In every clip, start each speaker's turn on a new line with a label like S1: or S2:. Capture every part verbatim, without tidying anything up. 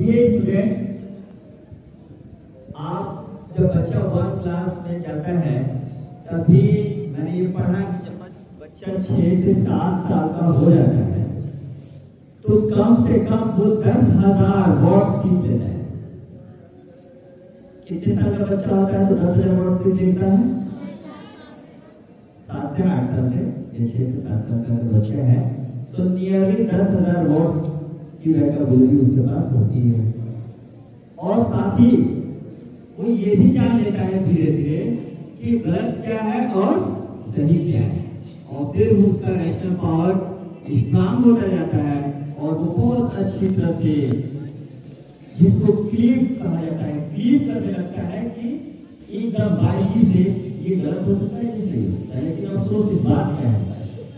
S1: देखिए स्टूडेंट, आप जब बच्चा वन क्लास में जाता है तभी मैंने ये पढ़ा कि जब बच्चा छह से सात साल का हो जाता है तो कम से कम वो दस हजार वर्ड सीख लेता है। कितने साल का बच्चा होता है तो दस हजार वर्ड सीख लेता है? सात से आठ साल के या छह से सात साल का बच्चा है तो नियरली दस हजार वर्ड की वोकैबुलरी उसके पास होती है। और साथ ही वो ये भी जान लेता है धीरे धीरे कि गलत क्या है और सही क्या है, और फिर उसका रैशनल पावर स्ट्रांग होता जाता है और वो बहुत अच्छी तरह से, जिसको क्लीव कहा जाता है, क्लीव करने लगता है कि एकदम बारीकी से ये गलत हो सकता है, इसलिए होता है। लेकिन अफसोस इस बात क्या है,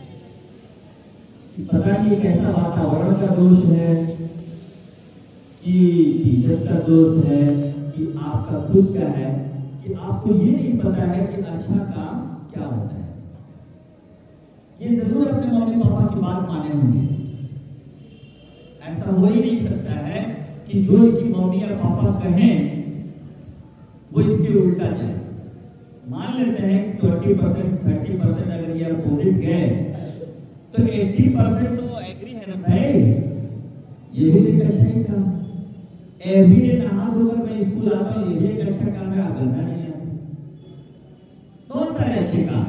S1: पता नहीं कैसा वातावरण का दोष है कि टीचर का दोष है कि आपका खुद का है कि आपको ये नहीं पता है कि अच्छा काम क्या होता है। ये जरूर अपने मम्मी पापा की बात माने होंगे। ऐसा हो ही नहीं सकता है कि जो इसकी मम्मी या पापा कहें वो इसके उल्टा जाए। मान लेते हैं कि ट्वेंटी परसेंट थर्टी परसेंट अगर ये अपोजिट गए तो एट्टी परसेंट तो एग्री है ना भाई, ये भी एक अच्छा ही काम। एवरी डे नहा धोकर मैं स्कूल आता हूँ, ये भी एक अच्छा काम है। आप करना नहीं है, बहुत सारे अच्छे काम।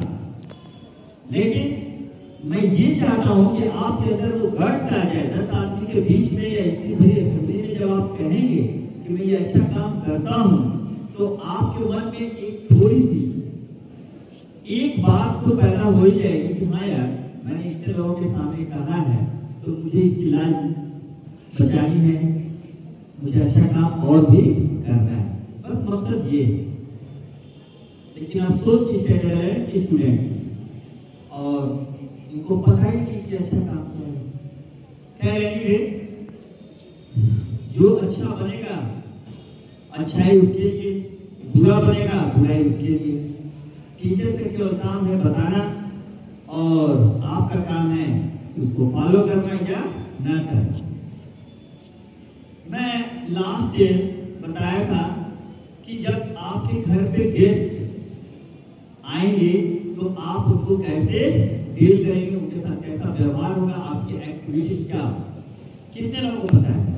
S1: लेकिन मैं ये चाहता हूँ कि आपके अंदर वो गट्स आ जाए। दस आदमी के बीच में या इतनी बड़ी असेंबली में जब आप कहेंगे कि मैं ये अच्छा काम करता हूँ तो आपके मन में एक थोड़ी सी एक बात तो पैदा हो ही जाएगी कि हाँ यार, मैंने इतने लोगों के सामने कहा है तो मुझे इसकी लाज बचानी है, मुझे अच्छा काम और भी करना है। बस मकसद ये। लेकिन अफसोस की स्टेटस है कि स्टूडेंट और इनको पता ही नहीं कि अच्छा काम क्या है। खैर एनीवे, जो अच्छा बनेगा अच्छाई उसके लिए, बुरा बनेगा बुराई उसके लिए। टीचर्स का केवल काम है बताना और आपका काम है उसको फॉलो करना या ना करना। मैं लास्ट डे बताया था कि जब आपके घर पे गेस्ट आएंगे तो आप उनको कैसे डील करेंगे, उनके साथ कैसा व्यवहार होगा, आपकी एक्टिविटी क्या होगा। कितने लोगों को पता है?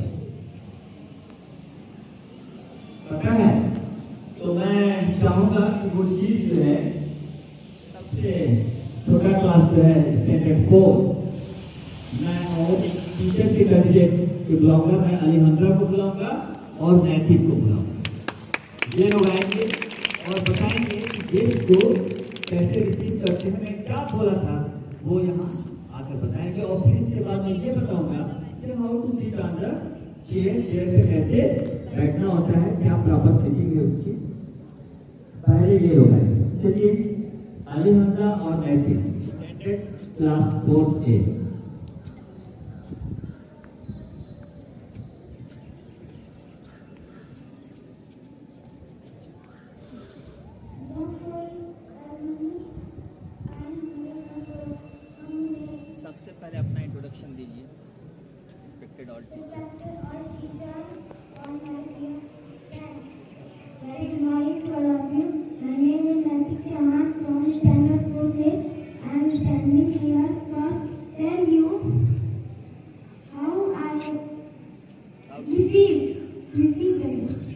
S1: पता है? तो मैं चाहूंगा कि वो चीज जो है सबसे छोटा क्लास जो है स्टैंडर्ड फोर, मैं और एक टीचर के कैंडिडेट को बुलाऊंगा। मैं अलीहंद्रा को बुलाऊंगा और नैतिक को बुलाऊंगा। ये लोग आएंगे और बताएंगे कि देश को कैसे रिसीव करते हैं। मैं क्या बोला था वो यहाँ आकर बताएंगे। और फिर इसके बाद मैं ये बताऊंगा कि how to sit on the chair, chair पे कैसे बैठना होता है, क्या प्रॉपर सिटिंग है उसकी। पहले ये लोग आएंगे। चलिए, अलीहंद्रा और नैतिक स्टैंडर्ड क्लास फोर ए।
S2: सबसे पहले अपना इंट्रोडक्शन दीजिए। Respected all teachers,
S3: very good morning to all of you. My name is Nancy Chauhan from Standard four A. I am standing here to tell you how I receive receive the guest.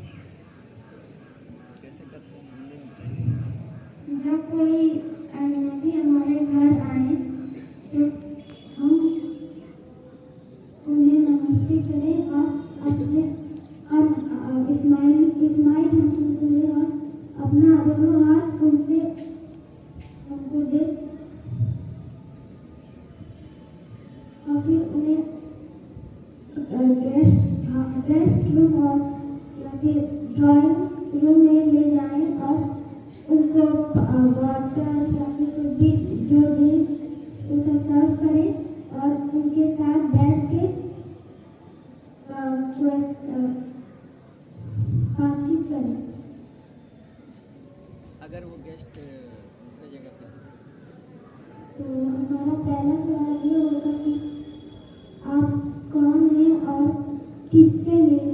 S2: कैसे करते हैं?
S3: जब कोई अजनबी हमारे घर आए तो हम उन्हें नमस्ते करें और अपने और इस्माइल इस्माइल हासिल करें और अपना दोनों हाथ उनसे उनको दे और फिर उन्हें गेस्ट गेस्ट रूम और या फिर ड्राइंग रूम में ले जाएं और उनको वाटर या फिर कोई भी जो भी उसे सर्व करें और उनके साथ बैठ के बातचीत करें।
S2: अगर वो गेस्ट दूसरे जगह पे
S3: तो हमारा पहला सवाल ये होगा कि आप कौन हैं और किससे मिले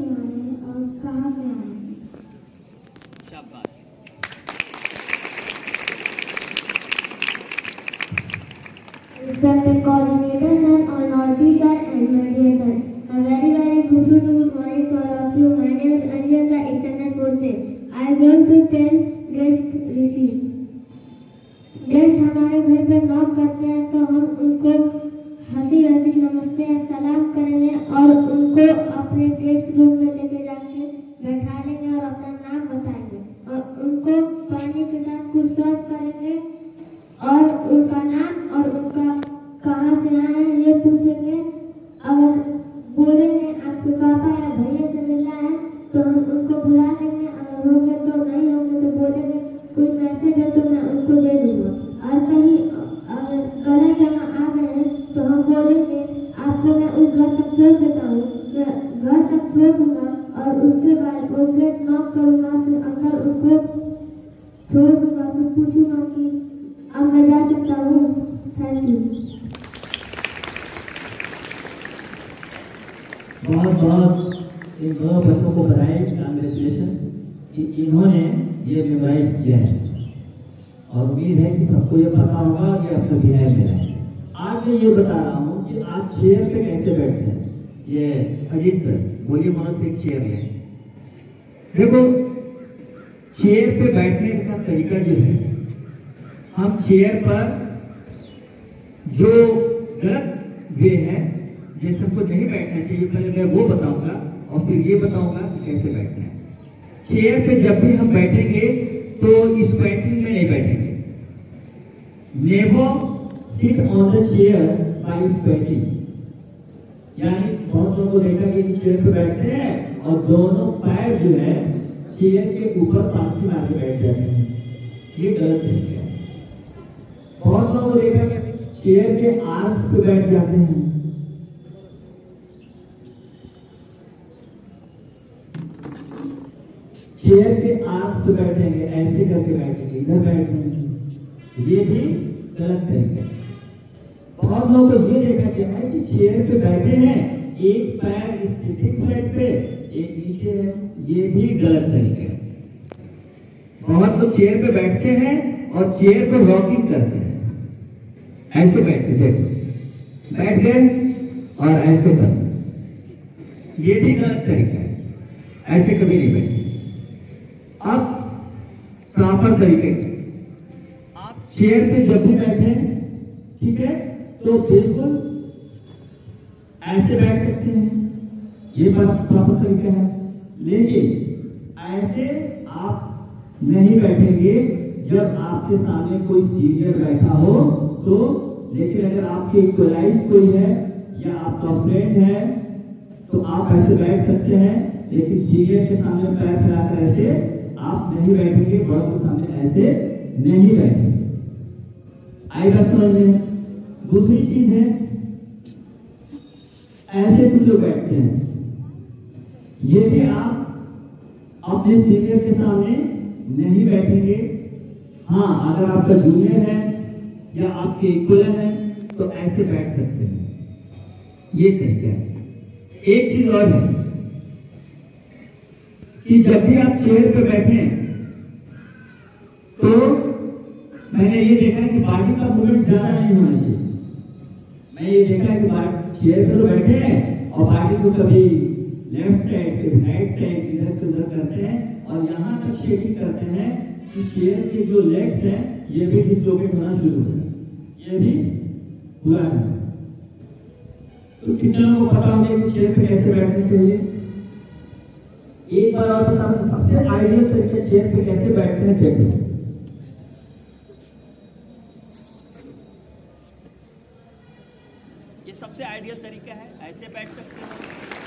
S3: respected coordinators and all our teachers and mediators. A very very beautiful morning to all of you. My name is Anjan, the extended fourth. I am going to tell guest receive. Guest हमारे घर पर knock करते हैं तो हम उनको हंसी हंसी नमस्ते सलाम करेंगे और उनको अपने गेस्ट रूम में लेके जाके बैठा लेंगे और अपना नाम बताएंगे और उनको पानी के साथ कुछ सर्व करेंगे और उनका नाम और उनका कहाँ से आए हैं ये पूछेंगे। अगर बोलेंगे आपके पापा या भैया से मिलना है तो हम उनको बुला लेंगे, अगर होंगे तो नहीं होंगे तो बोलेंगे कोई मैसेज है तो मैं उनको दे दूंगा। और कहीं अगर गलत जगह आ गए हैं तो हम बोलेंगे आपको मैं उस घर तक छोड़ देता हूँ, घर तक छोड़ दूंगा और उसके बाद वो गेट नॉक करूंगा, फिर अंदर उनको छोड़ दूंगा, फिर पूछूंगा कि अब मैं जा सकता हूँ। Thank you.
S1: बहुत बहुत इन दोनों बच्चों को बधाई, कांग्रेचुलेशन कि इन्होंने ये मेमोराइज किया है और उम्मीद है कि सबको ये पता होगा कि अपना बिहार में है। आज मैं ये बता रहा हूँ कि आप चेयर पे कैसे बैठते हैं। ये अजीत सर बोलिए, मनोज एक चेयर ले। देखो चेयर पे बैठने का तरीका जो है, हम चेयर पर जो गलत वे है जैसे हमको नहीं बैठना चाहिए, पहले मैं वो बताऊंगा और फिर ये बताऊंगा कि कैसे बैठना है। चेयर पे जब भी हम बैठेंगे तो स्क्वैटिंग में नहीं बैठेंगे। Never sit on the chair by squatting, यानी बहुत लोगों को देखा कि चेयर पे बैठते हैं और दोनों पैर जो है चेयर के ऊपर पांची मार के बैठ जाते हैं, ये गलत तरीका है। बहुत लोगों को देखा कि चेयर के आर्म्स पे बैठ जाते हैं, चेयर के आर्म्स पे बैठेंगे, ऐसे करके बैठेंगे, इधर बैठेंगे, ये भी गलत तरीका है। बहुत लोगों को ये देखा गया है कि चेयर पे बैठे हैं, एक पैर स्टिक फ्लैट पे, एक नीचे है, ये भी गलत तरीका है। बहुत लोग चेयर पे बैठते हैं और चेयर को रॉकिंग करते हैं, ऐसे बैठते, देखो बैठ गए और ऐसे करते, ये भी गलत तरीका है, ऐसे कभी नहीं बैठे। अब प्रॉपर तरीके आप चेयर पे जब भी बैठे, ठीक है, तो बिल्कुल ऐसे बैठ सकते हैं, ये प्रॉपर तरीका है। लेकिन ऐसे आप नहीं बैठेंगे जब आपके सामने कोई सीनियर बैठा हो तो। लेकिन अगर आपके इक्वलाइज कोई है या आपका फ्रेंड है तो आप ऐसे बैठ सकते हैं, लेकिन सीनियर के सामने पैर फैलाकर ऐसे आप नहीं बैठेंगे, बड़ों के सामने ऐसे नहीं बैठेंगे। आई बात समझ में। दूसरी चीज है, ऐसे कुछ लोग बैठते हैं, ये भी आप अपने सीनियर के सामने नहीं बैठेंगे। हाँ, अगर आपका जूनियर है या आपके इक्वल है तो ऐसे बैठ सकते हैं, ये तरीका है। एक चीज और है कि जब भी आप चेयर पे बैठे तो मैंने ये देखा है कि बॉडी का मूवमेंट ज्यादा नहीं होना चाहिए। मैं ये देखा है कि चेयर पे तो बैठे हैं और बॉडी को कभी लेफ्ट साइड कभी राइट साइड इधर से उधर करते हैं और यहाँ तक शेकिंग करते हैं कि चेयर के जो लेग्स हैं ये भी डिस्लोकेट होना शुरू हो जाए, ये भी हुआ है। तो कितने लोगों को पता होगा कि चेयर पे कैसे बैठना चाहिए। एक बार और बता दूं, सबसे आइडियल तरीके चेयर पे कैसे बैठते हैं देखो।
S2: ये सबसे आइडियल तरीका है, ऐसे बैठ सकते हैं।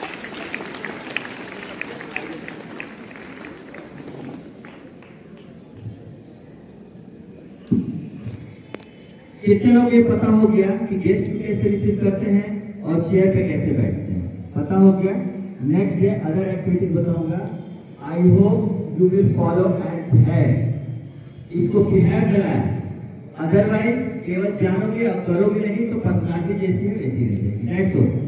S1: कितने लोग ये पता हो गया कि गेस्ट को कैसे रिसीव करते हैं और चेयर पे कैसे बैठते हैं, पता हो गया। नेक्स्ट डे अदर एक्टिविटीज बताऊंगा। I hope you will follow and behave, इसको बिहेव बनाए, अदरवाइज केवल जानोगे अब करोगे नहीं तो पर्सनालिटी जैसी है वैसी रहेगी। नेक्स्ट